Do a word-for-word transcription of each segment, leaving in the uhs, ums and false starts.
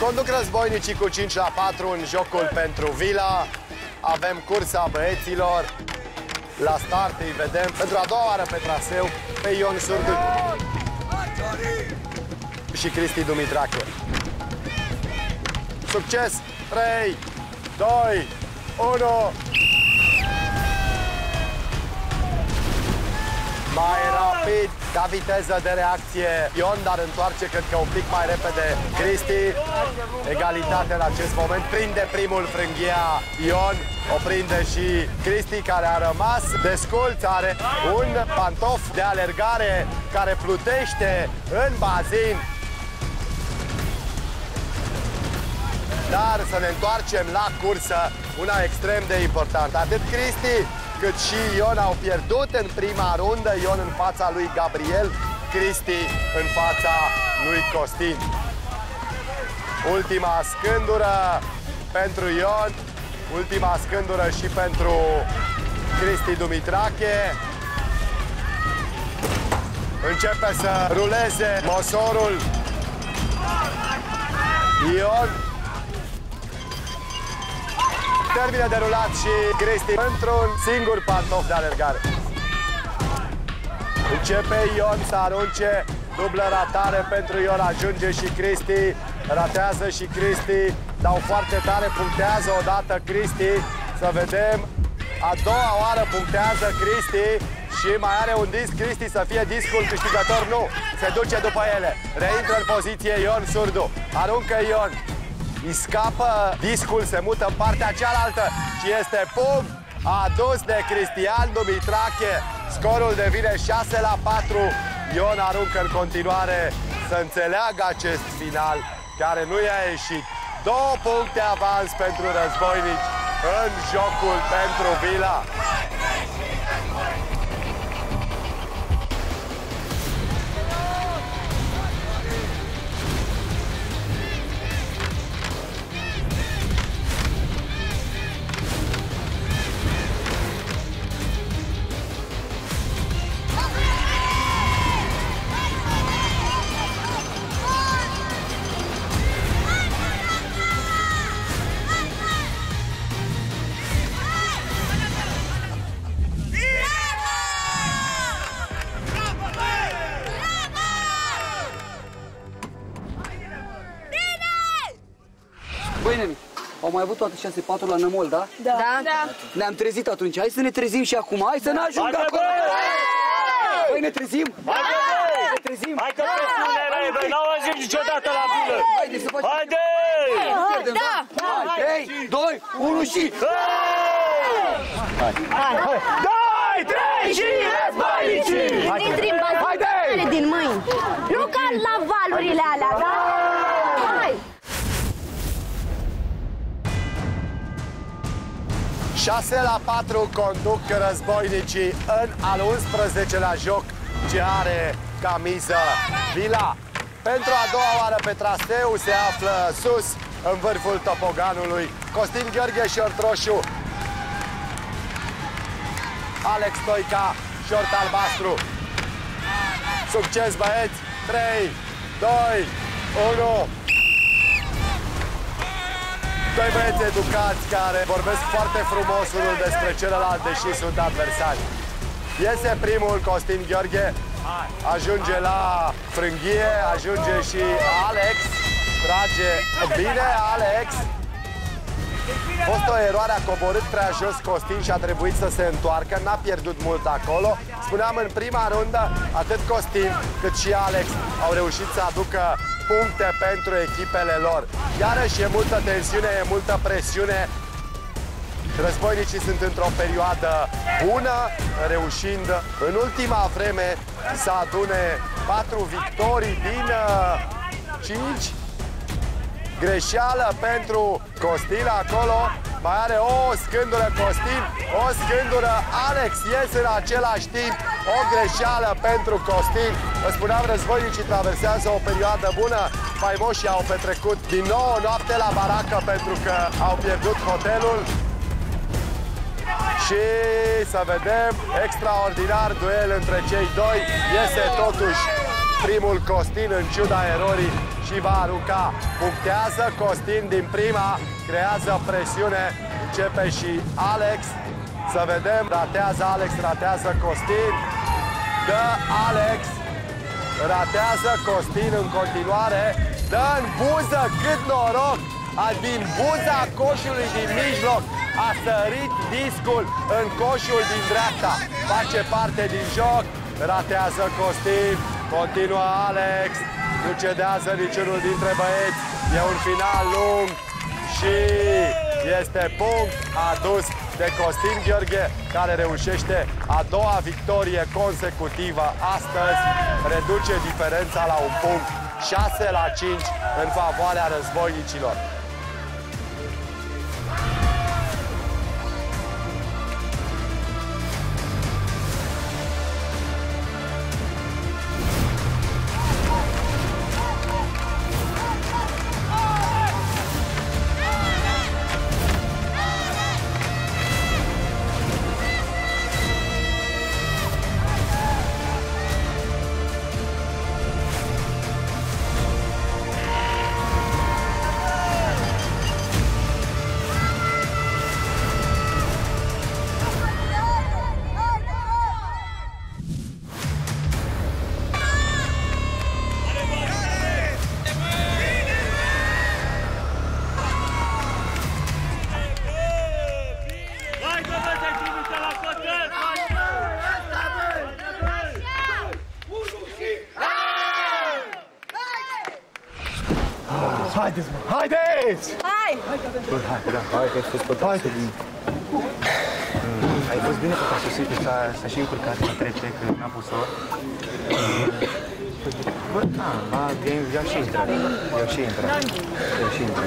Conduc războinicii cu cinci la patru în jocul pentru Vila. Avem cursa băieților. La start îi vedem pentru a doua oară pe traseu pe Ion Surdu și Cristi Dumitrache. Succes! trei, doi, unu. Mai rapid, ca viteză de reacție Ion, dar întoarce, cred că un pic mai repede Cristi. Egalitate în acest moment. Prinde primul frânghia Ion, o prinde și Cristi, care a rămas desculț. Are un pantof de alergare care plutește în bazin. Dar să ne întoarcem la cursă, una extrem de importantă. Atât Cristi cât și Ion au pierdut în prima rundă. Ion în fața lui Gabriel, Cristi în fața lui Costin. Ultima scândură pentru Ion, ultima scândură și pentru Cristi Dumitrache. Începe să ruleze motorul. Ion termină de rulat și Cristi într-un singur pantof de alergare. Începe Ion să arunce, dublă ratare pentru Ion, ajunge și Cristi, ratează și Cristi, dau foarte tare, punctează odată Cristi, să vedem, a doua oară punctează Cristi și mai are un disc Cristi să fie discul câștigător, nu, se duce după ele, reintră în poziție Ion Surdu, aruncă Ion, îi scapă discul, se mută în partea cealaltă și este punct adus de Cristian Dumitrache. Scorul devine șase la patru. Ion aruncă în continuare să înțeleagă acest final care nu i-a ieșit. Două puncte avans pentru războinici în jocul pentru Vila. Băi, neni, au mai avut toate șase patru la Nămol, da? Da. Da. Ne-am trezit atunci, hai să ne trezim și acum, hai să ne ajungă acolo! Băi, ne trezim? Hai că ne trezim? Hai că presiune, băi, n-au ajuns niciodată la bilă! Haide să facem! Haide! Da! trei, doi, unu și... Hai! doi, trei și războinicii! Intri în bazinele din mâini. Nu ca la valurile alea, da? Hai! șase la patru conduc războinicii în al unsprezecelea joc ce are ca miză Vila. Pentru a doua oară pe traseu se află sus, în vârful topoganului, Costin Gheorghe, șort roșu, Alex Stoica, șort albastru. Succes, băieți! trei, doi, unu. Doi băieți educați care vorbesc foarte frumos unul despre celălalt, deși sunt adversari. Iese primul Costin Gheorghe, ajunge la frânghie, ajunge și Alex, trage bine Alex. A fost o eroare, a coborât prea jos Costin și a trebuit să se întoarcă, n-a pierdut mult acolo. Spuneam, în prima rundă, atât Costin cât și Alex au reușit să aducă puncte pentru echipele lor. Iarăși e multă tensiune, e multă presiune. Războinicii sunt într-o perioadă bună, reușind în ultima vreme să adune patru victorii din cinci. Greșeală pentru Costin acolo. Mai are o scândură Costin, o scândură Alex, ies în același timp. O greșeală pentru Costin. Vă spuneam, războinicii traversează o perioadă bună. Faimoșii au petrecut din nou o noapte la baracă pentru că au pierdut hotelul. Și să vedem, extraordinar duel între cei doi. Iese totuși primul Costin în ciuda erorii și va arunca. Punctează Costin din prima, creează presiune, începe și Alex. Să vedem, ratează Alex, ratează Costin. Dă Alex, ratează Costin în continuare. Dă în buză, cât noroc! Din buza coșului din mijloc a sărit discul în coșul din dreapta. Face parte din joc, ratează Costin, continuă Alex, nu cedează niciunul dintre băieți. E un final lung și este punct adus de Costin Gheorghe, care reușește a doua victorie consecutivă astăzi, reduce diferența la un punct, șase la cinci în favoarea războinicilor. Haideți, mă! Haideți! Hai! Hai, da, hai că ai fost pe hai. Ai fost bine că a sosit, s-a și încurcat la trece, că n-a pus-o. Bă, da, i-au și intrat. I-au și intrat. I-au și intrat.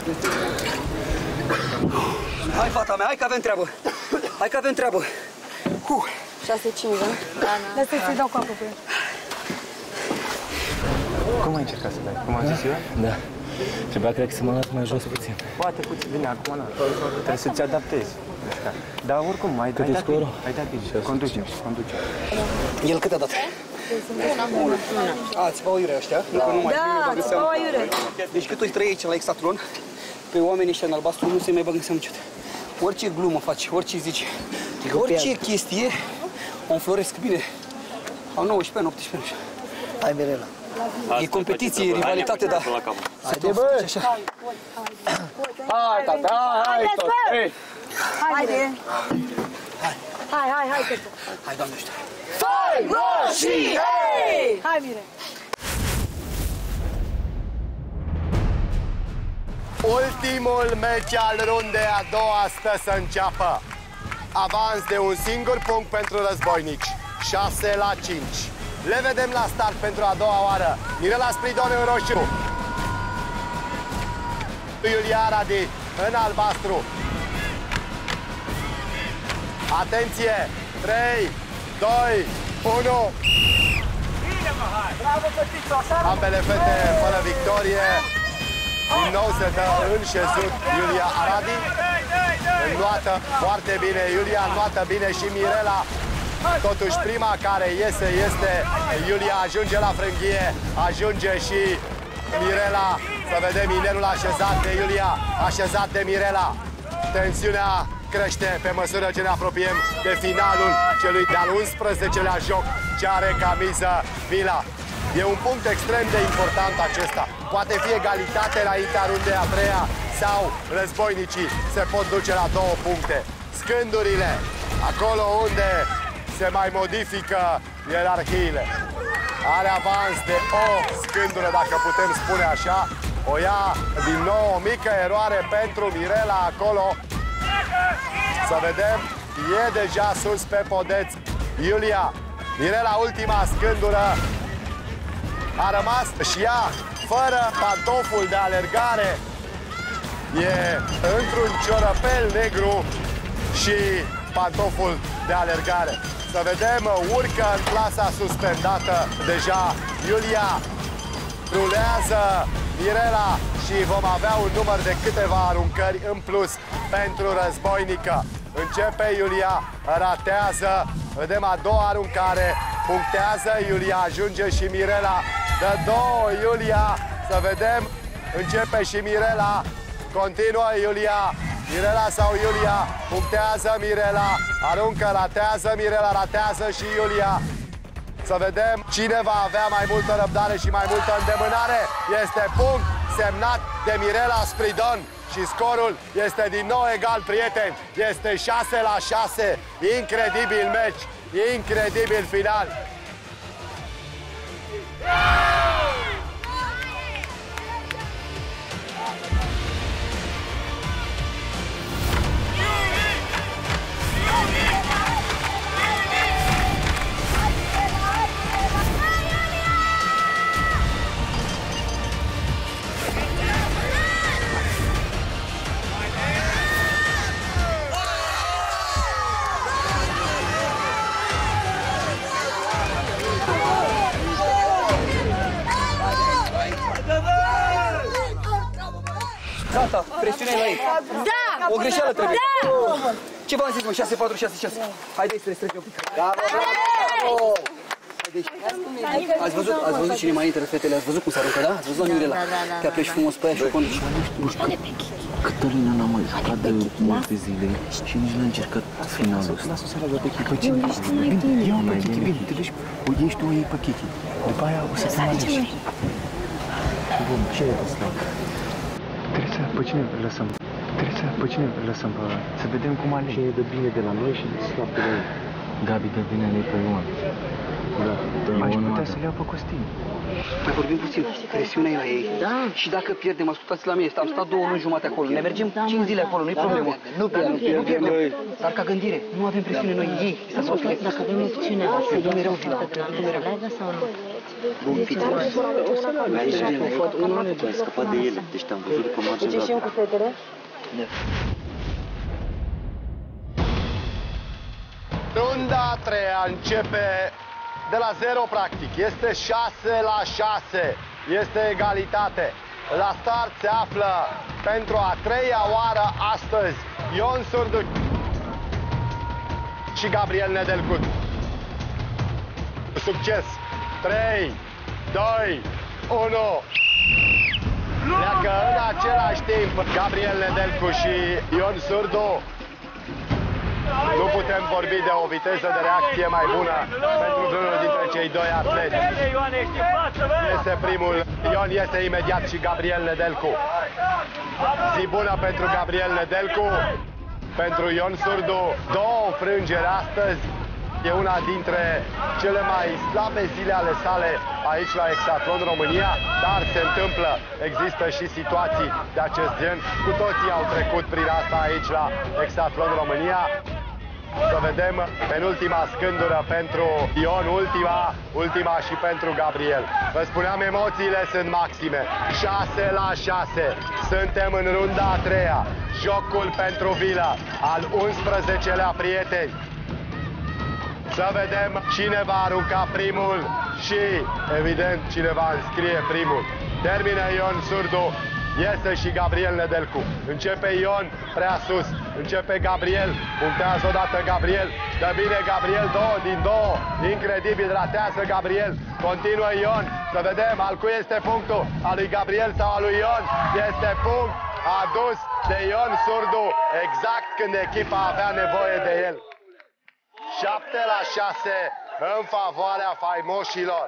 Hai, fata mea, hai că avem treabă. Hai că avem treabă. șase cinci, da? Da, da. Lăsați să-i dau cu apă pe el. Cum ai încercat să dai? Cum am zis eu? Da. Trebuia, cred că, să mă las mai jos puțin. Poate puțin, bine, acum nu. Trebuie să-ți adaptezi. Dar oricum, ai dat bine. Ai dat bine. Conduce, conduce. El cât a dat? A, ți-va iurea ăștia? Da, ți-va iurea. Deci cât o trăi aici la Exathlon, pe oamenii ăștia în albastru nu se mai bagă în seamă niciodată. Orice glumă faci, orice zici, orice chestie, o înfloresc bine. Au nouăsprezece ani, optsprezece ani. Hai, Mirela. E competiție, rivalitate, da. Haide, bă! Hai, tata, hai, tot! Haide! Hai, hai, hai, Cătă! Hai, doamne ăștia! Hai, bă, și hei! Hai, Mire! Ultimul meci al rundei a doua stă să înceapă. Avans de un singur punct pentru războinici, șase la cinci. Le vedem la start pentru a doua oară. Mirela Spridon în roșu, Iulia Radi în albastru. Atenție! trei, doi, unu. Ambele fete fără victorie. Din nou se dă în șezut Iulia Aradi. Înnoată foarte bine Iulia, înnoată bine și Mirela. Totuși prima care iese este Iulia, ajunge la frânghie, ajunge și Mirela. Să vedem inelul așezat de Iulia, așezat de Mirela. Tensiunea crește pe măsură ce ne apropiem de finalul celui de-al unsprezecelea joc ce are ca miză Mila. E un punct extrem de important acesta. Poate fi egalitate înaintea rundei a treia sau războinicii se pot duce la două puncte. Scândurile, acolo unde se mai modifică ierarhiile. Are avans de o scândură, dacă putem spune așa. O ia din nou o mică eroare pentru Mirela acolo. Să vedem, e deja sus pe podeț Iulia. Mirela, ultima scândură, a rămas și ea fără pantoful de alergare. E într-un ciorăpel negru și pantoful de alergare. Să vedem, urcă în clasa suspendată deja Iulia. Rulează Mirela și vom avea un număr de câteva aruncări în plus pentru războinică. Începe Iulia, ratează, vedem a doua aruncare, punctează, Iulia ajunge și Mirela dă două, Iulia, să vedem, începe și Mirela, continuă Iulia, Mirela sau Iulia, punctează Mirela, aruncă, ratează Mirela, ratează și Iulia. Să vedem cine va avea mai multă răbdare și mai multă îndemânare. Este punct semnat de Mirela Spridon și scorul este din nou egal, prieteni. Este șase la șase. Incredibil meci, incredibil final. Gata, presiunea la ei. Da! O greșeală trebuie. Da! Ce v-am zis, mă? șase patru șase șase. Haideți să le străge un pic. Ați văzut, ați văzut cine mai intră, fetele? Ați văzut cum s-a aruncat, da? Ați văzut Mirela? Te apleci frumos pe aia și o conduci. Cătălina n-a mai jucat de multe zile și nici n-a încercat finalul ăsta. Lasă-o să la pe Chichi. Cine? Bine, ia-o pe Chichi, bine, te duci, o ieși tu, o iei pe Chichi. După aia o să te mai ieși. Bun, cine te stai? Trebuie să, pe cine lăsăm? Trebuie să, pe cine lăsăm? Să vedem cum alegi. Cine dă bine de la noi și slab de la ei. Gabi dă bine ale pe Ioan. Da, aș putea să le iau pe Costin. Mai vorbim puțin, presiunea e la ei. Da. Și dacă pierdem, ascultați la mine, am stat două luni jumate acolo, ne mergem cinci zile acolo, nu-i problemă. Nu pierdem, nu pierdem. Dar ca gândire, nu avem presiune noi, ei, stați o fie. Dacă avem opțiunea să dăm mereu finală sau nu? Bun, fiți frumos. Unul ne a scăpat de ele, deci te-am văzut că marge Deci ieșim cu fetele? Runda a treia începe de la zero, practic. Este șase la șase. Este egalitate. La start se află pentru a treia oară astăzi Ion Surdu și Gabriel Nedelcu. Succes! trei, doi, unu. Pleacă în același timp Gabriel Nedelcu și Ion Surdu. Nu putem vorbi de o viteză de reacție mai bună pentru unul dintre cei doi atleti. Este primul, Ion iese imediat și Gabriel Nedelcu. Zi bună pentru Gabriel Nedelcu, pentru Ion Surdu. Două înfrângeri astăzi. E una dintre cele mai slabe zile ale sale aici la Exatlon România, dar se întâmplă, există și situații de acest gen. Cu toții au trecut prin asta aici la Exatlon România. Să vedem penultima scândură pentru Ion, ultima, ultima și pentru Gabriel. Vă spuneam, emoțiile sunt maxime. șase la șase. Suntem în runda a treia. Jocul pentru vilă al unsprezecelea prieteni. Să vedem cine va arunca primul și, evident, cine va înscrie primul. Termină Ion Surdu, iese și Gabriel Nedelcu. Începe Ion prea sus, începe Gabriel, punctează odată Gabriel, dă bine Gabriel, două din două, incredibil, ratează Gabriel, continuă Ion, să vedem al cui este punctul, al lui Gabriel sau al lui Ion, este punct adus de Ion Surdu, exact când echipa avea nevoie de el. șapte la șase în favoarea faimoșilor.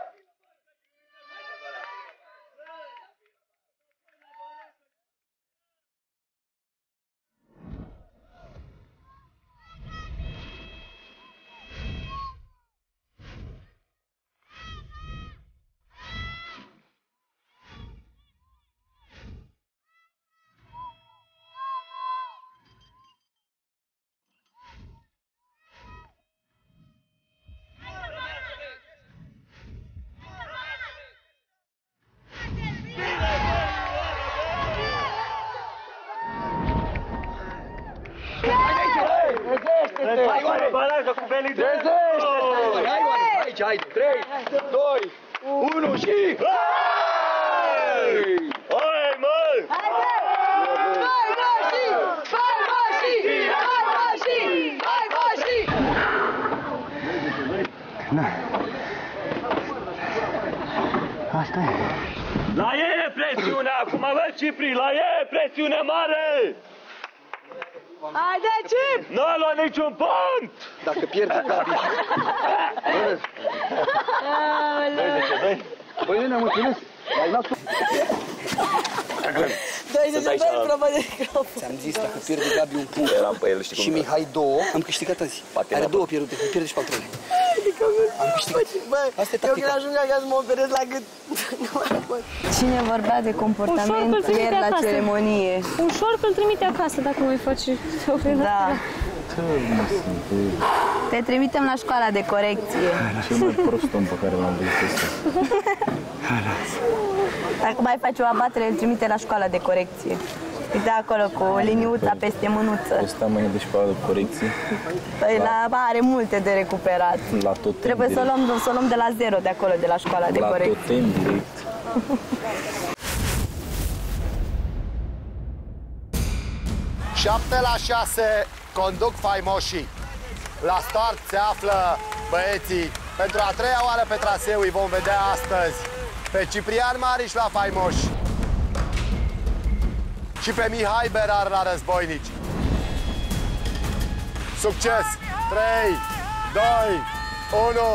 Aici, haide, trei, doi, unu și... Hai, mă! La ei e presiune acum, bă, Cipri, la ei e presiune mare! Haide, Cip! Nu a luat niciun punct! Dacă pierde Gabi. Băi, nu ne-am înțeles. Ai luat tu. Dai să se faci probă de microfon. Ți-am zis, dacă pierde Gabi un punct Eram pe el, știi și cum Mihai două, am câștigat azi. Are două pierdute, îmi pierde și patrule. Am câștigat. Bă, Asta e eu când tactica. ajung acasă mă operez la gât. Cine vorbea de comportament ieri la ceremonie? Ușor că îl trimite acasă dacă mai faci Da. Te trimitem la școala de corecție. Cel mai prost om pe care l-am văzut ăsta. Dacă mai faci o abatere, îl trimite la școala de corecție. Uite acolo cu liniuța peste mânuță. Ăsta mai e de școală de corecție. Păi la, are multe de recuperat. La totem Trebuie să o direct. luăm, să o luăm de la zero de acolo, de la școala de La corecție. totem direct. șapte la șase conduc faimoșii. La start se află băieții. Pentru a treia oară pe traseu îi vom vedea astăzi pe Ciprian Mariș la faimoși și pe Mihai Berar la războinici. Succes! trei, doi, unu...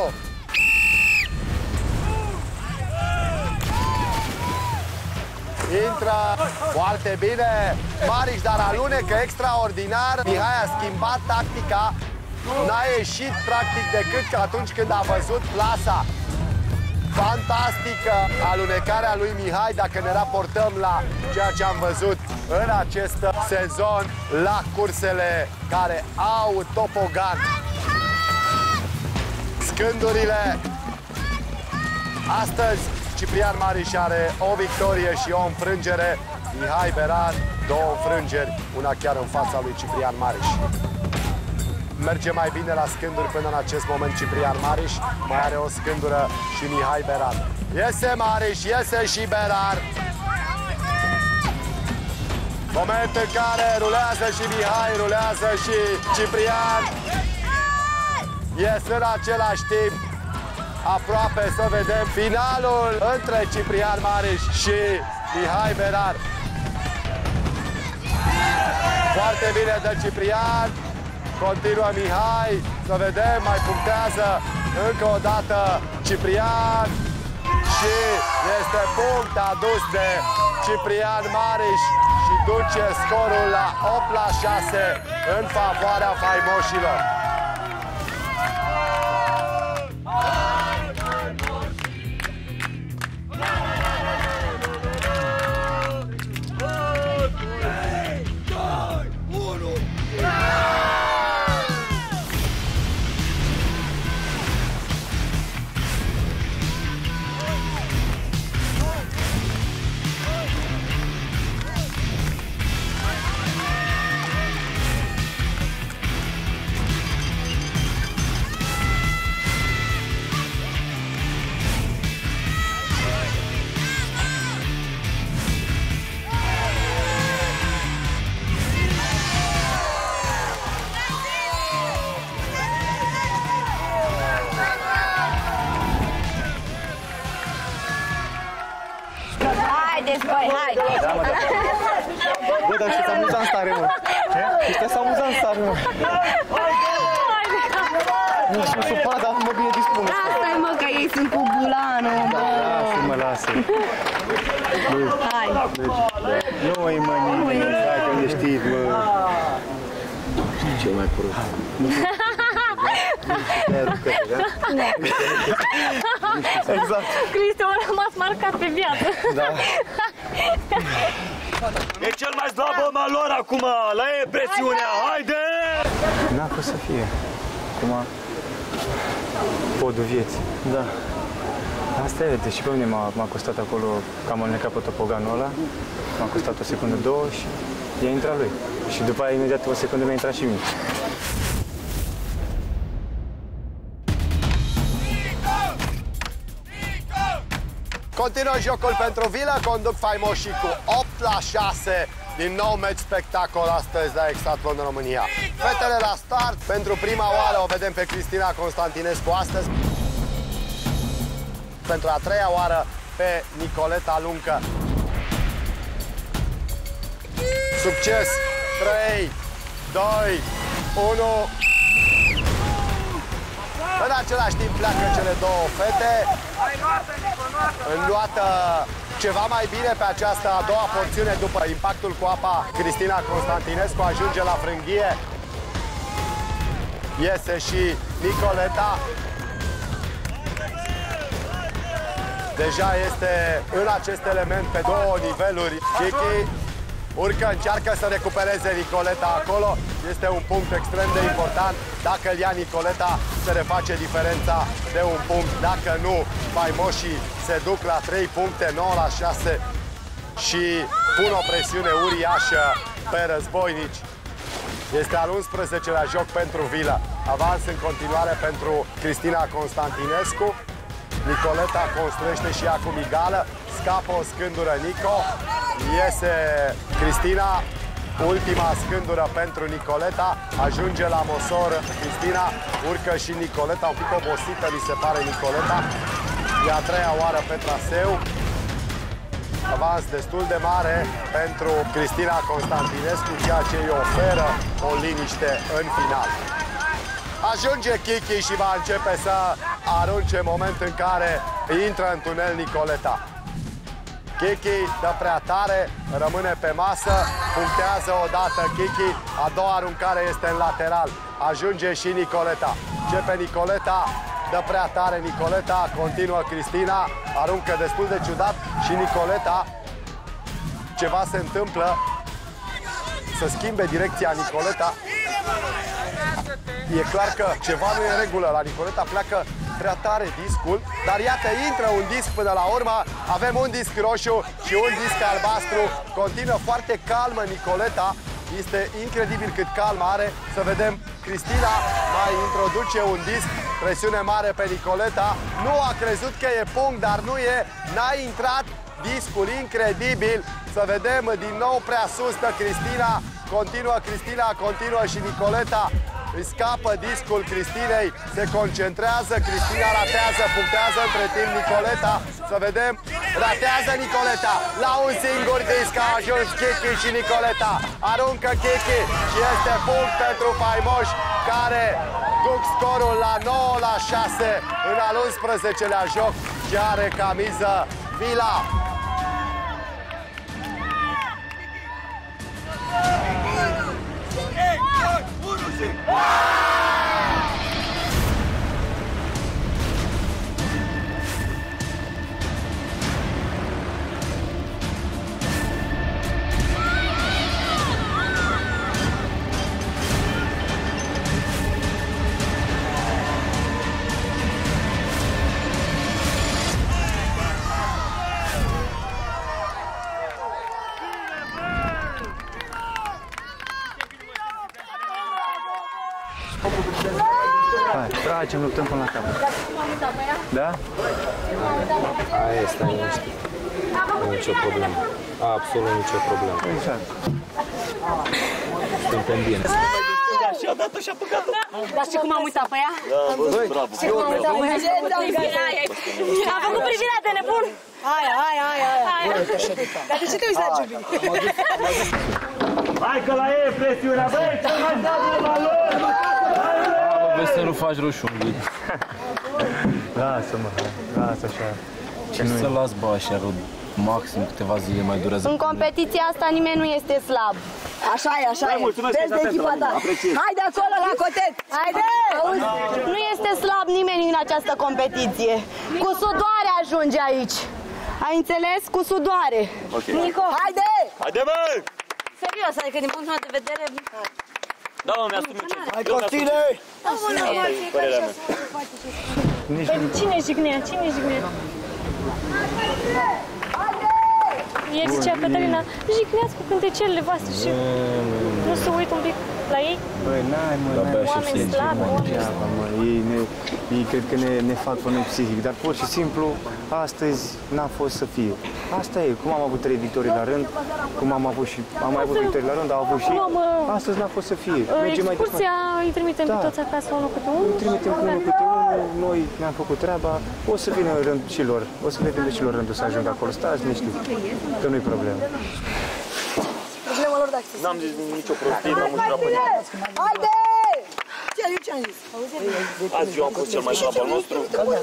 Intră foarte bine Mariș, dar alunecă extraordinar. Mihai a schimbat tactica. N-a ieșit practic decât atunci când a văzut plasa. Fantastică alunecarea lui Mihai dacă ne raportăm la ceea ce am văzut în acest sezon la cursele care au topogan. Scândurile. Astăzi Ciprian Mariș are o victorie și o înfrângere. Mihai Berar, două înfrângeri, una chiar în fața lui Ciprian Mariș. Merge mai bine la scânduri până în acest moment Ciprian Mariș. Mai are o scândură și Mihai Berar. Iese Mariș, iese și Berar. Moment în care rulează și Mihai, rulează și Ciprian. Iese în același timp. Aproape să vedem finalul între Ciprian Mariș și Mihai Berar. Foarte bine de Ciprian. Continuă Mihai. Să vedem, mai punctează încă o dată Ciprian. Și este punct adus de Ciprian Mariș și duce scorul la opt la șase în favoarea faimoșilor. Haideți, băi, hai! Da, mă, da. Bă, dar și-ți amuzant stare, mă. Ce? Și-ți amuzant stare, mă. Nu știu supărat, dar mă bine dispun. Asta-i, mă, că ei sunt cu bulanul, bă. Lasă-mă, lasă. Hai. Nu-i, mă, nimeni, dacă le știți, mă. Știi ce mai prost? Exact. Cristi a rămas marcat pe viață. Da. E cel mai slab om al lor acum, la ei e presiunea, haide! N-a fost să fie. Acum, podul vieții. Da. Asta e, deși pe mine m-a costat acolo, că am alunecat pe topoganul ăla, m-a costat o secundă, două și i-a intrat lui. Și după aia, imediat, o secundă mi-a intrat și mie. Continuă jocul pentru vilă, conduc faimoșii cu opt la șase. Din nou meci spectacol astăzi la Exatlon în România. Fetele la start, pentru prima oară o vedem pe Cristina Constantinescu astăzi. Pentru a treia oară pe Nicoleta Luncă. Succes! trei, doi, unu. În același timp pleacă cele două fete. Înluată ceva mai bine pe această a doua porțiune după impactul cu apa. Cristina Constantinescu ajunge la frânghie. Iese și Nicoleta. Deja este în acest element pe două niveluri. Kiki urcă, încearcă să recupereze Nicoleta acolo. Este un punct extrem de important. Dacă îl ia Nicoleta, se reface diferența de un punct. Dacă nu, faimoșii se duc la trei puncte, nouă la șase și pun o presiune uriașă pe războinici. Este al unsprezecelea joc pentru Vilă. Avans în continuare pentru Cristina Constantinescu. Nicoleta construiește și ea cu migală. Scapă o scândură Nico. Iese Cristina. Ultima scândură pentru Nicoleta. Ajunge la mosor Cristina. Urcă și Nicoleta. Un pic obosită, mi se pare, Nicoleta. E a treia oară pe traseu. Avans destul de mare pentru Cristina Constantinescu, ceea ce îi oferă o liniște în final. Ajunge Kiki și va începe să arunce în moment în care intră în tunel Nicoleta. Kiki dă prea tare, rămâne pe masă, punctează odată Kiki, a doua aruncare este în lateral. Ajunge și Nicoleta. Începe Nicoleta, dă prea tare Nicoleta, continuă Cristina, aruncă destul de ciudat și Nicoleta. Ceva se întâmplă, să schimbe direcția Nicoleta. E clar că ceva nu e în regulă. La Nicoleta pleacă prea tare discul, dar iată, intră un disc până la urmă. Avem un disc roșu și un disc albastru. Continuă foarte calmă Nicoleta. Este incredibil cât calm are. Să vedem, Cristina mai introduce un disc. Presiune mare pe Nicoleta. Nu a crezut că e punct, dar nu e. N-a intrat discul, incredibil. Să vedem din nou prea sus de Cristina. Continuă Cristina, continuă și Nicoleta. Îi scapă discul Cristinei, se concentrează, Cristina ratează, punctează între timp Nicoleta. Să vedem, ratează Nicoleta. La un singur disc a ajuns Kiki și Nicoleta. Aruncă Kiki și este punct pentru faimoși care duc scorul la nouă la șase în al unsprezecelea joc și are camiză Vila. Hai, tragem, luptăm până la capăt. Da? Aia este, nu știu. Nu e nicio problemă. Absolut nicio problemă. Exact. Suntem bine. Și a dat-o și a păcat-o. Dar știi cum am uitat pe ea? Da, bă, bravo. Știi cum am uitat pe ea? A făcut privirea de nebun. Aia, aia, aia, aia. Dar de ce te uiți la Giubi? Hai că la ei e presiunea, băi, cel mai dat de valori! Vezi să nu faci roșu un ghid. Lasă-mă, lasă așa. Ce să las, bă, așa, Rod? Maxim câteva zile mai durează. În competiția asta nimeni nu este slab. Așa e, așa e. Mulțumesc, Vezi de echipa ta. Haide acolo la cotet. Haide! Auzi, nu este slab nimeni în această competiție. Cu sudoare ajunge aici. Ai înțeles? Cu sudoare. Okay. Nico, haide! Haide, bă! Serios, adică din punctul meu de vedere... Da, mă, mi-asum eu ce. Hai, Costine! Păi cine jignea? Cine jignea? Ieri zicea Cătălina, jigneați cu cântecelele voastre și... nu se uită un pic la ei? Băi, n-ai, mă, n-ai. Oameni slabi, Degeaba, mă. Ei, ne, ei cred că ne, ne fac pe noi psihic, dar pur și simplu astăzi n-a fost să fie. Asta e, cum am avut trei victorii la rând, cum am avut și am mai avut victorii la rând, au avut și astăzi n-a fost să fie. Mergem mai departe. Excursia îi trimitem pe toți acasă unul câte unul. Îi trimitem pe unul câte unul, noi ne-am făcut treaba, o să vină rândul și lor, o să vedem de și lor rândul să ajungă acolo. Stați liniștit, că nu-i problemă. Problema lor de acces. N-am zis nicio prostie, n-am mușcat pe nimeni. Haide! Ce eu ce-am zis? Azi eu am fost cel mai slab al nostru.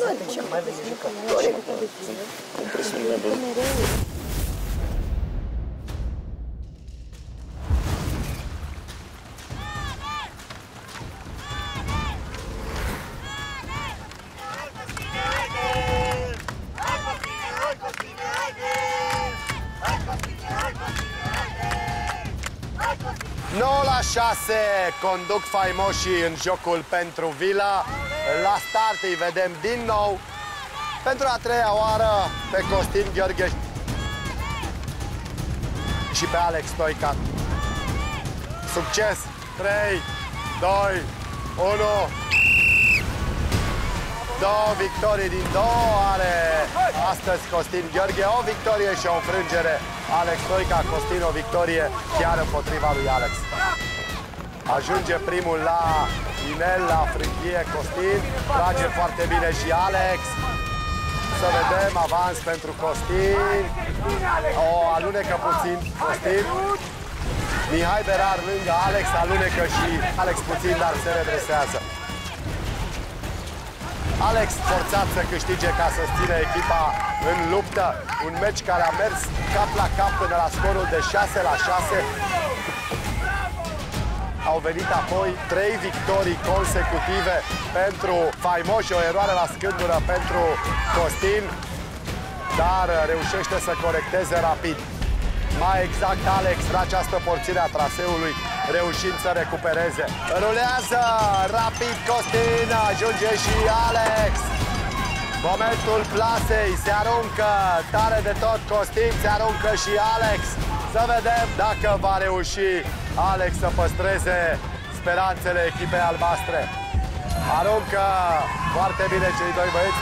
nouă la șase conduc faimoșii în jocul pentru Vila. La start îi vedem din nou pentru a treia oară pe Costin Gheorghe și pe Alex Stoica. Succes! trei, doi, unu. Două victorii din două are astăzi Costin Gheorghe, o victorie și o înfrângere. Alex Stoica, Costin o victorie chiar împotriva lui Alex. Ajunge primul la inel, la frânghie Costin, trage foarte bine și Alex. Să vedem, avans pentru Costin. O alunecă puțin Costin. Mihai Berar lângă Alex, alunecă și Alex puțin, dar se redresează. Alex forțat să câștige ca să țină echipa în luptă. Un meci care a mers cap la cap până la scorul de șase la șase. Au venit apoi trei victorii consecutive pentru faimoși, o eroare la scândură pentru Costin, dar reușește să corecteze rapid. Mai exact Alex la această porțiune a traseului, reușind să recupereze. Rulează rapid Costin, ajunge și Alex. Momentul plasei, se aruncă tare de tot Costin, se aruncă și Alex. Să vedem dacă va reuși Alex să păstreze speranțele echipei albastre. Aruncă foarte bine cei doi băieți.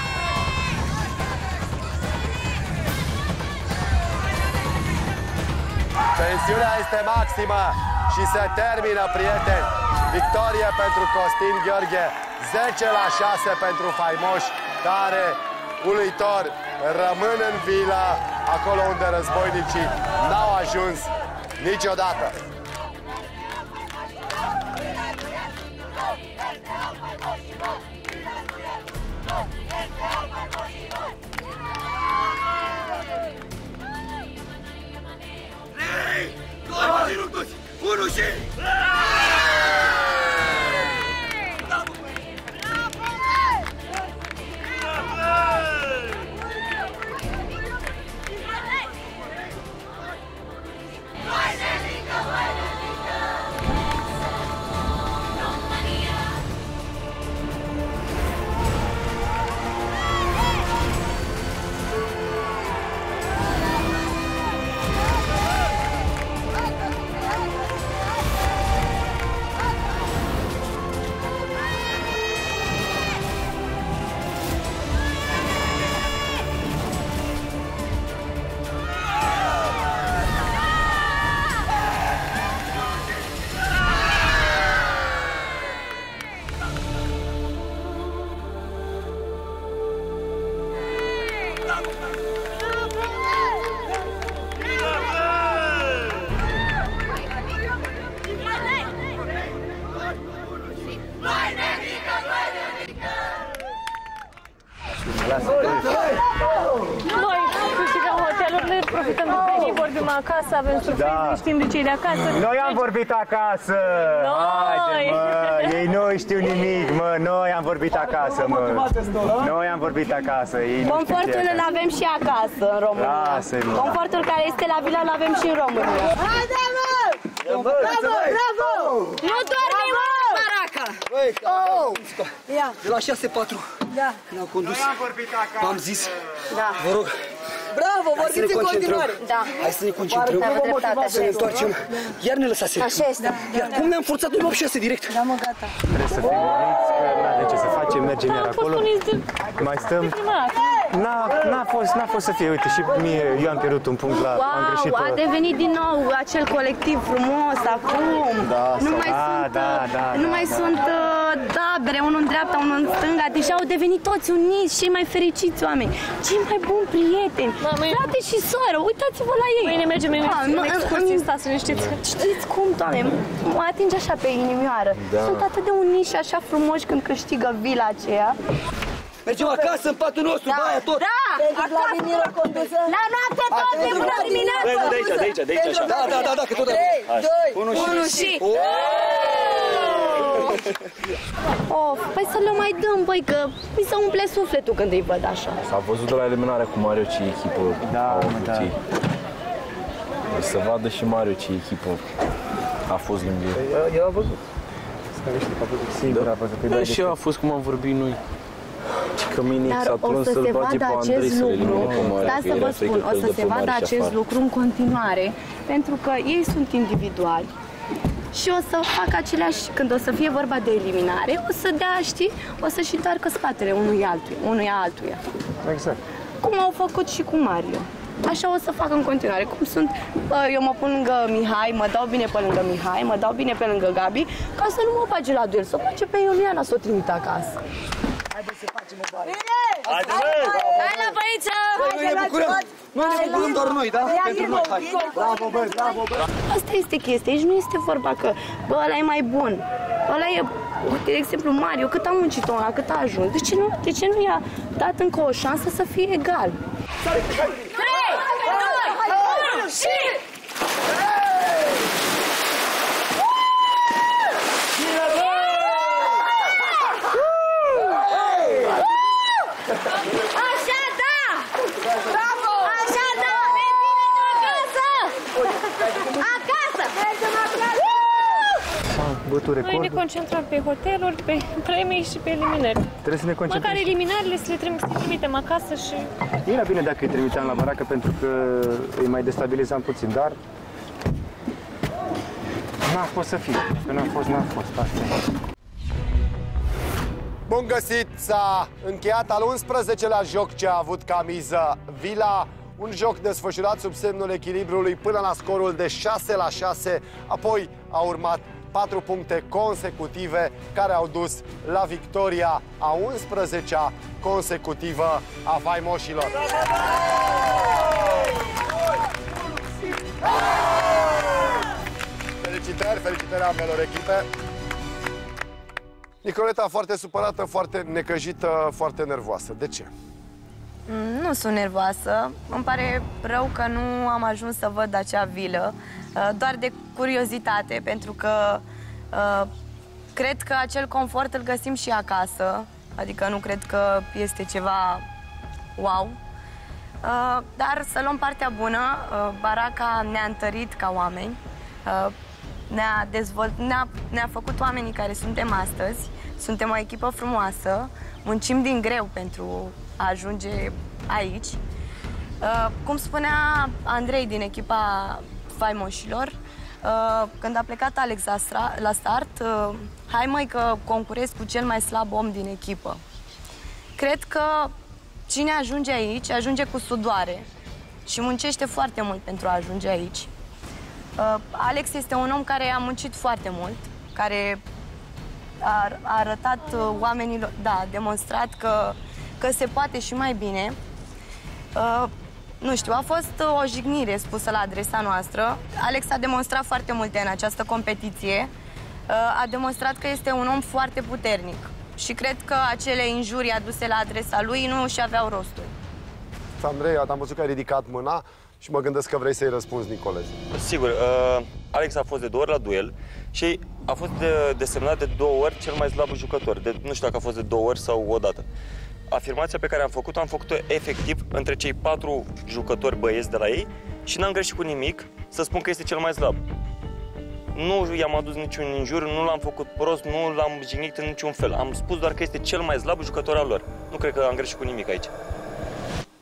Tensiunea este maximă și se termină, prieteni. Victorie pentru Costin Gheorghe, zece la șase pentru faimoși, care, uluitor, rămân în Vila, acolo unde războinicii n-au ajuns niciodată. Doi minuti! Unu și... Noi câștigăm hotelurile, profităm de venit, vorbim acasă, avem surprize, da. Știm de cei de acasă. Noi am vorbit acasă! Noi! Haide, mă! Ei nu știu nimic, mă! Noi am vorbit acasă, mă! Noi am vorbit acasă, ei nu Confortul îl avem și acasă, în România. Lasă-i, mă! Confortul care este la Vila îl avem și în România. Haide, mă! Bravo, bravo! Nu dormim, mă! Baraca! Băi, Oh! de la șase patru, Da. când am condus, Noi am vorbit acasă! am zis, Da. vă rog, Bravo, vorbiți în continuare. Da. Hai să ne concentrăm. Să ne întoarcem. Iar ne lăsați. Așa este. Iar cum ne-am forțat noi optzeci și șase direct? Da, mă, gata. Trebuie să fim uniți, că n-are ce să facem, mergem iar acolo. Mai stăm. N-a fost, n-a fost să fie, uite, și mie, eu am pierdut un punct la, am greșit. Wow, a devenit din nou acel colectiv frumos acum. Da, nu mai da, sunt, da, da, nu da, mai da. sunt uh, tabere, unul în dreapta, unul în stânga. Deja au devenit toți uniți, cei mai fericiți oameni, cei mai buni prieteni, frate și soră. Uitați-vă la ei. Mâine mergem în excursie, stați să ne știți. Știți cum, Doamne, mă atinge așa pe inimioară. Da. Sunt atât de uniți și așa frumoși când câștigă vila aceea. Mergem acasă, în patul nostru, Da, baia tot. da, La vinilă condusă. la noapte tot, de bună dimineața. De aici, de aici, de aici, așa. Da, da, da, da, că tot trei, doi, Unu și... Of, păi să le mai dăm, băi, că mi se umple sufletul când îi văd așa. S-a văzut de la eliminarea cu Mario ce echipă Da, au mă, avut da. ei. Deci să vadă și Mario ce echipă a fost lângă el. El a văzut. A văzut singur, a văzut că-i Da, dai și a fost cum am vorbit noi. Că mine Dar s-a o plâns să să-l se bage vadă pe Andrei acest să-l lucru, elimine pe Mario, stați că să era vă frică spun, că o îl să dă se pe vadă Mario și acest afară. lucru în continuare, pentru că ei sunt individuali și o să facă aceleași, când o să fie vorba de eliminare, o să dea, știi, o să și întoarcă spatele unui altuia, unui altuia. Exact. Cum au făcut și cu Mario. Așa o să fac în continuare. Cum sunt, bă, eu mă pun lângă Mihai, mă dau bine pe lângă Mihai, mă dau bine pe lângă Gabi, ca să nu mă bage la duel, să o face pe Iuliana să o trimit acasă. Haideți să facem o baie. Haide, bă! Hai la băiță! Noi ne bucurăm, noi ne bucurăm doar noi, da? Pentru noi, hai. Bravo, băi, bravo, băi. Asta este chestia, aici nu este vorba că, bă, ăla e mai bun. Ăla e, uite, de exemplu, Mario, cât a muncit ăla, cât a ajuns. De ce nu, de ce nu i-a dat încă o șansă să fie egal? trei, doi, unu și... Așa, da! Bravo! Așa, da! Mergem acasă! Acasă! Mergem acasă! Bătut Noi ne recordul. concentrăm pe hoteluri, pe premii și pe eliminări. Trebuie să ne concentrăm. Măcar eliminările să le trim- să le trimitem acasă și... Era bine dacă îi trimiteam la baracă pentru că îi mai destabilizam puțin, dar n-a fost să fie. Că n-a fost, n-a fost. Asta e. Bun găsit! S-a încheiat al unsprezecelea joc ce a avut ca miză Vila. Un joc desfășurat sub semnul echilibrului până la scorul de șase la șase. Apoi a urmat patru puncte consecutive care au dus la victoria a unsprezecea consecutivă a faimoșilor. Felicitări, felicitări ambelor echipe. Nicoleta foarte supărată, foarte necăjită, foarte nervoasă. De ce? Nu sunt nervoasă. Îmi pare rău că nu am ajuns să văd acea vilă, doar de curiozitate, pentru că cred că acel confort îl găsim și acasă, adică nu cred că este ceva wow. Dar să luăm partea bună, Baraca ne-a întărit ca oameni, ne-a dezvolt... ne-a, ne-a făcut oamenii care suntem astăzi. Suntem o echipă frumoasă, muncim din greu pentru a ajunge aici. Cum spunea Andrei din echipa faimoșilor, când a plecat Alex la start, hai măi că concurez cu cel mai slab om din echipă. Cred că cine ajunge aici, ajunge cu sudoare și muncește foarte mult pentru a ajunge aici. Alex este un om care a muncit foarte mult, care a, a arătat oamenilor, da, a demonstrat că, că se poate și mai bine. Uh, nu știu, a fost o jignire spusă la adresa noastră. Alex a demonstrat foarte multe în această competiție. Uh, a demonstrat că este un om foarte puternic și cred că acele injurii aduse la adresa lui nu și aveau rostul. Andrei, am văzut că ai ridicat mâna și mă gândesc că vrei să-i răspunzi Nicolezi. Sigur, uh, Alex a fost de două ori la duel și a fost de, desemnat de două ori cel mai slab jucător. De, nu știu dacă a fost de două ori sau o dată. Afirmația pe care am făcut-o, am făcut-o efectiv între cei patru jucători băieți de la ei și n-am greșit cu nimic să spun că este cel mai slab. Nu i-am adus niciun injuriu, nu l-am făcut prost, nu l-am jignit în niciun fel. Am spus doar că este cel mai slab jucător al lor. Nu cred că am greșit cu nimic aici.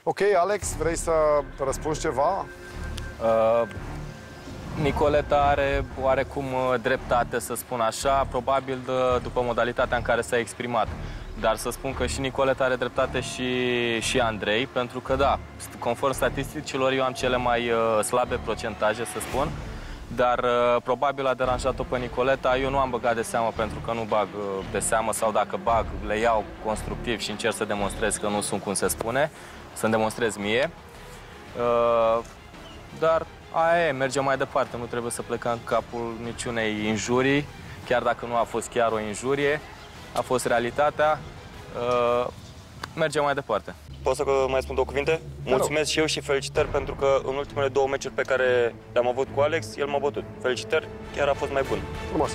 Ok, Alex, vrei să răspunzi ceva? Uh, Nicoleta are oarecum dreptate, să spun așa, probabil de, după modalitatea în care s-a exprimat. Dar să spun că și Nicoleta are dreptate și, și Andrei, pentru că, da, conform statisticilor, eu am cele mai uh, slabe procentaje, să spun. Dar uh, probabil a deranjat-o pe Nicoleta. Eu nu am băgat de seamă pentru că nu bag uh, de seamă, sau dacă bag, le iau constructiv și încerc să demonstrez că nu sunt cum se spune, să-mi demonstrez mie. Uh, dar aia e, mergem mai departe, nu trebuie să plecăm în capul niciunei injurii, chiar dacă nu a fost chiar o injurie, a fost realitatea. Uh, mergem mai departe. Pot să mai spun două cuvinte? Mulțumesc și eu și felicitări pentru că în ultimele două meciuri pe care le-am avut cu Alex, el m-a bătut. Felicitări, chiar a fost mai bun. Frumos!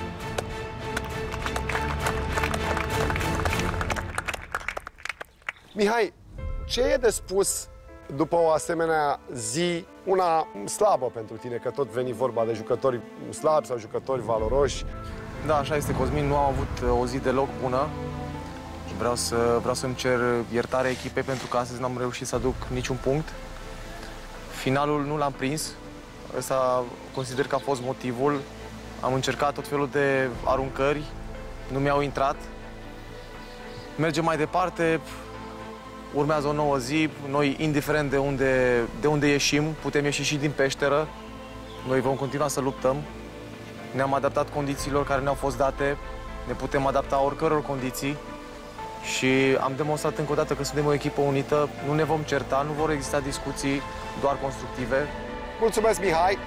Mihai, ce e de spus după o asemenea zi, una slabă pentru tine, că tot veni vorba de jucători slabi sau jucători valoroși? Da, așa este, Cosmin, nu am avut o zi deloc bună. Vreau să vreau să-mi cer iertare echipei pentru că astăzi n-am reușit să aduc niciun punct. Finalul nu l-am prins. Ăsta consider că a fost motivul. Am încercat tot felul de aruncări, nu mi-au intrat. Mergem mai departe. Urmează o nouă zi. Noi, indiferent de unde, de unde ieșim, putem ieși și din peșteră. Noi vom continua să luptăm. Ne-am adaptat condițiilor care ne-au fost date. Ne putem adapta oricăror condiții. Și am demonstrat încă o dată că suntem o echipă unită, nu ne vom certa, nu vor exista discuții doar constructive. Mulțumesc, Mihai!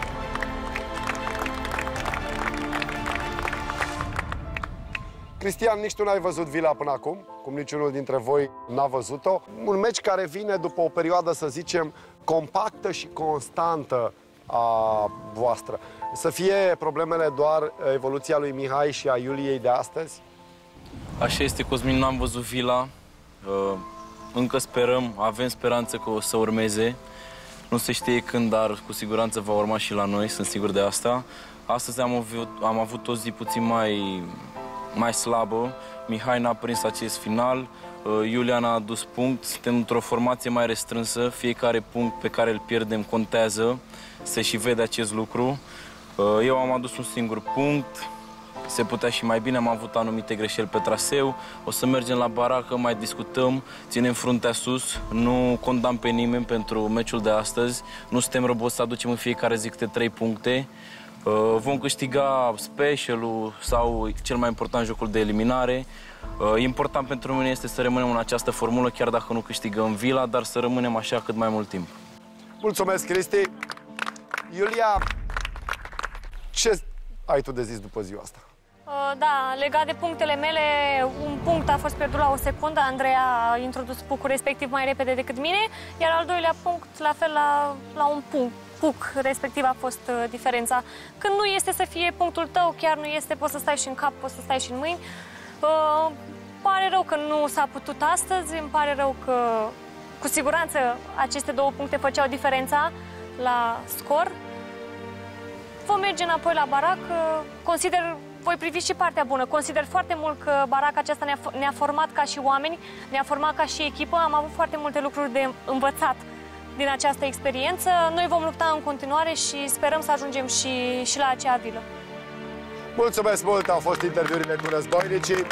Cristian, nici tu n-ai văzut Vila până acum, cum niciunul dintre voi n-a văzut-o. Un meci care vine după o perioadă, să zicem, compactă și constantă a voastră. Să fie problemele doar evoluția lui Mihai și a Iuliei de astăzi? Așa este, Cosmin, n-am văzut Vila, încă sperăm, avem speranță că o să urmeze. Nu se știe când, dar cu siguranță va urma și la noi, sunt sigur de asta. Astăzi am avut, am avut o zi puțin mai, mai slabă, Mihai n-a prins acest final, Iulia n-a adus punct, suntem într-o formație mai restrânsă, fiecare punct pe care îl pierdem contează, se și vede acest lucru. Eu am adus un singur punct. Se putea și mai bine, am avut anumite greșeli pe traseu. O să mergem la baracă, mai discutăm, ținem fruntea sus, nu condamn pe nimeni pentru meciul de astăzi. Nu suntem roboți să aducem în fiecare zi câte trei puncte. Vom câștiga specialul sau, cel mai important, jocul de eliminare. Important pentru mine este să rămânem în această formulă, chiar dacă nu câștigăm Vila, dar să rămânem așa cât mai mult timp. Mulțumesc, Cristi! Iulia, ce ai tu de zis după ziua asta? Da, legat de punctele mele, un punct a fost pierdut la o secundă, Andreea a introdus pucul respectiv mai repede decât mine, iar al doilea punct, la fel, la, la un punct, puc, respectiv a fost uh, diferența. Când nu este să fie punctul tău, chiar nu este, poți să stai și în cap, poți să stai și în mâini. Uh, pare rău că nu s-a putut astăzi, îmi pare rău că, cu siguranță, aceste două puncte făceau diferența la scor. Vom merge înapoi la barac, consider, voi privi și partea bună, consider foarte mult că baraca aceasta ne-a, ne-a format ca și oameni, ne-a format ca și echipă, am avut foarte multe lucruri de învățat din această experiență. Noi vom lupta în continuare și sperăm să ajungem și, și la acea vilă. Mulțumesc mult, au fost interviurile cu războinicii.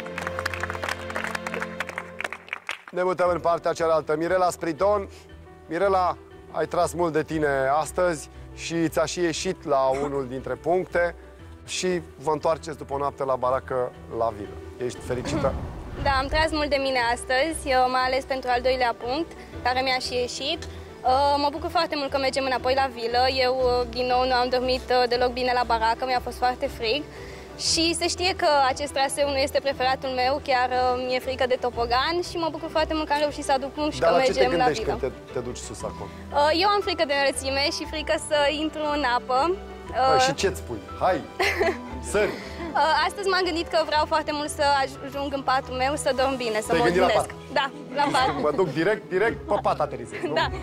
Ne mutăm în partea cealaltă. Mirela Spridon. Mirela, ai tras mult de tine astăzi și ți-a și ieșit la unul dintre puncte și vă întoarceți după o noapte la baracă la vilă. Ești fericită? Da, am tras mult de mine astăzi, eu mai ales pentru al doilea punct, care mi-a și ieșit. Mă bucur foarte mult că mergem înapoi la vilă. Eu, din nou, nu am dormit deloc bine la baracă, mi-a fost foarte frig. Și se știe că acest traseu nu este preferatul meu, chiar mi-e frică de topogan și mă bucur foarte mult că am reușit să aduc punct și Dar că la mergem ce te la gândești vilă. când te, te duci sus acolo? Eu am frică de înălțime și frică să intru în apă. Hai, și ce-ți spui? Hai, sări! Astăzi m-am gândit că vreau foarte mult să ajung în patul meu, să dorm bine, să Te-ai mă gândit la odinesc. pat? Da, la pat. Mă duc direct, direct pe pat aterizez, nu? Da.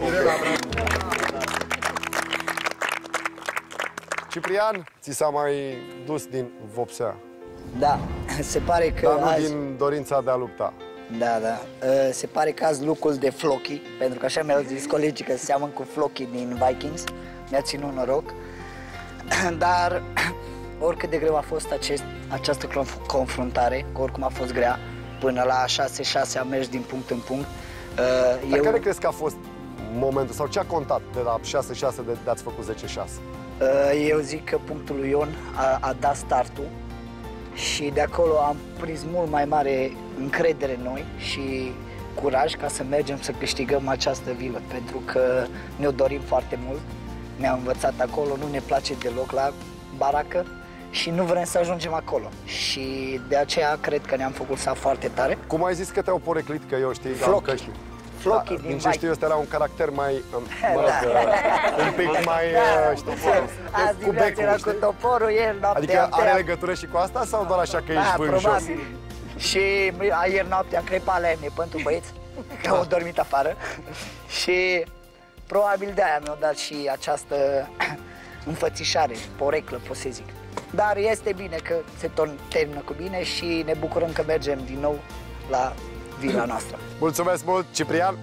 Ciprian, ți s-a mai dus din vopsea? Da, se pare că Dar nu azi... din dorința de a lupta. Da, da. Se pare că azi lucrul de Floki, pentru că așa mi-au zis colegii că seamăn cu Floki din Vikings. Mi-a ținut noroc. Dar oricât de greu a fost acest, această confruntare, că oricum a fost grea, până la șase șase am mers din punct în punct. Dar eu... care crezi că a fost momentul sau ce a contat de la șase șase de, de ați făcut zece șase? Eu zic că punctul lui Ion a, a dat startul și de acolo am prins mult mai mare încredere în noi și curaj ca să mergem să câștigăm această vilă, pentru că ne-o dorim foarte mult. Ne-a învățat acolo, nu ne place deloc la baracă și nu vrem să ajungem acolo. Și de aceea cred că ne-am făcut sa foarte tare. Cum ai zis că te-au poreclit, că eu știi, Floki. că știu. Floki da, din din ce știu, ăsta era un caracter mai, mă rog, da. un pic mai, da. știi, Azi cu becul, era știi? cu toporul, el noaptea. Adică are legătură și cu asta sau doar așa că da, ești vânjos? Probabil. Și ieri noaptea am crepat alea mie pentru băieți, că au dormit afară. Și probabil de-aia mi-au dat și această înfățișare, poreclă, pot să zic. Dar este bine că se tot termină cu bine și ne bucurăm că mergem din nou la vila noastră. Mulțumesc mult, Ciprian!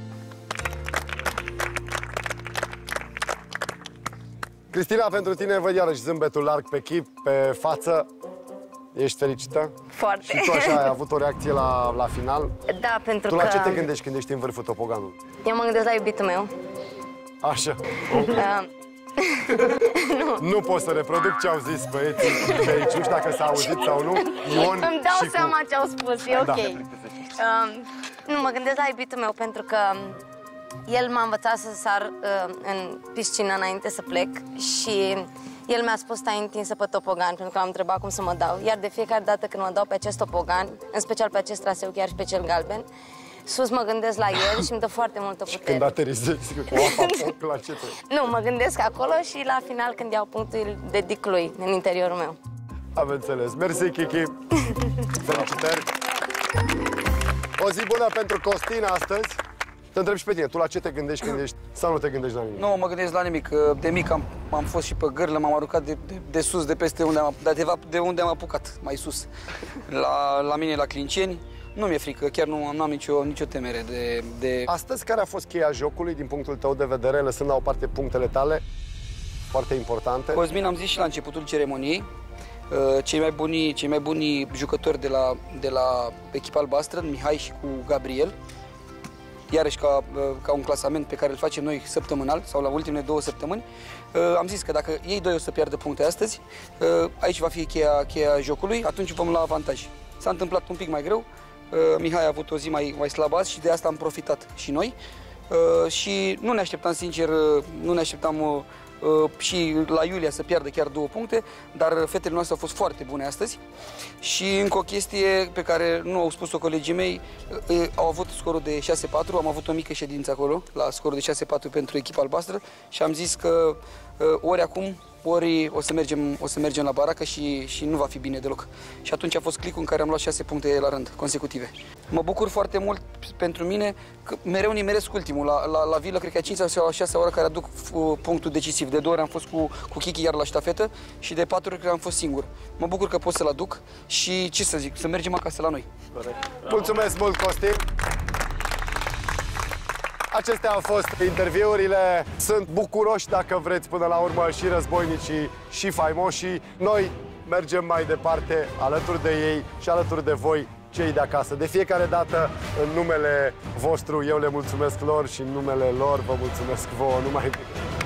Cristina, pentru tine văd iarăși zâmbetul larg pe chip, pe față. Ești fericită? Foarte. Și tu așa ai avut o reacție la, la final? Da, pentru tu că... la ce te gândești când ești în vârful topoganului? Eu mă gândesc la iubitul meu. Așa. Uh, nu. nu pot să reproduc ce au zis băieții pe aici, nu știu dacă s-a auzit sau nu. Ion Îmi dau și seama cu... ce au spus, e ok. Da. Uh, nu, mă gândesc la iubitul meu pentru că el m-a învățat să sar uh, în piscină înainte să plec și el mi-a spus stai întinsă pe topogan pentru că l-am întrebat cum să mă dau. Iar de fiecare dată când mă dau pe acest topogan, în special pe acest traseu, chiar și pe cel galben, sus mă gândesc la el și îmi dă foarte multă putere. Și când aterizezi cu apa foc, la ce te... Nu, mă gândesc acolo și la final când iau punctul îl dedic lui în interiorul meu. Am înțeles. Mersi, Kiki. Felicitări. O zi bună pentru Costin astăzi. Te întreb și pe tine, tu la ce te gândești când ești sau nu te gândești la nimic? Nu mă gândesc la nimic. De mic am, am fost și pe gârlă, m-am aruncat de, de, de sus, de peste unde am, de, de unde am apucat, mai sus. La, la mine, la Clinceni. Nu mi-e frică, chiar nu, nu am nicio, nicio temere de, de... Astăzi, care a fost cheia jocului, din punctul tău de vedere, lăsând la o parte punctele tale, foarte importante? Cosmin, am zis și la începutul ceremoniei, cei mai buni, cei mai buni jucători de la, de la echipa albastră, Mihai și cu Gabriel, iarăși ca, ca un clasament pe care îl facem noi săptămânal sau la ultimele două săptămâni, am zis că dacă ei doi o să piardă puncte astăzi, aici va fi cheia, cheia jocului, atunci vom lua avantaj. S-a întâmplat un pic mai greu, Mihai a avut o zi mai, mai slabă azi și de asta am profitat și noi. Și nu ne așteptam, sincer, nu ne așteptam și la Iulia să piardă chiar două puncte, dar fetele noastre au fost foarte bune astăzi. Și încă o chestie pe care nu au spus-o colegii mei, au avut scorul de șase patru, am avut o mică ședință acolo, la scorul de șase patru pentru echipa albastră și am zis că ori acum, ori o să mergem, o să mergem la baracă și, și nu va fi bine deloc. Și atunci a fost clicul în care am luat șase puncte la rând, consecutive. Mă bucur foarte mult pentru mine că mereu nimeresc ultimul. La, la, la vilă, cred că a cincea sau a șasea oră care aduc punctul decisiv. De două ori am fost cu, cu Kiki iar la ștafetă și de patru ori cred că am fost singur. Mă bucur că pot să-l aduc și ce să zic, să mergem acasă la noi. Mulțumesc mult, Costin! Acestea au fost interviurile. Sunt bucuroși, dacă vreți, până la urmă, și războinicii și faimoșii. Noi mergem mai departe, alături de ei și alături de voi, cei de acasă. De fiecare dată, în numele vostru, eu le mulțumesc lor și în numele lor vă mulțumesc vouă. Numai bine!